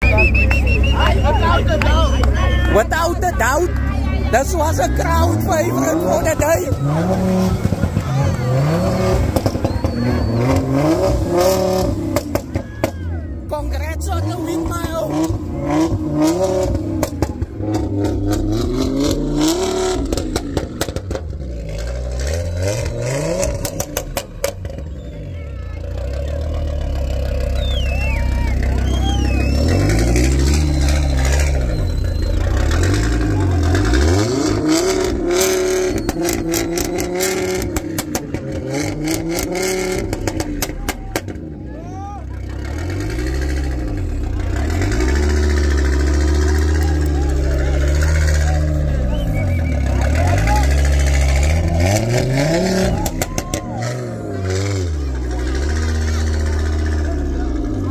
Without a doubt, this was a crowd favorite for the day. Congrats on the win, Mayo.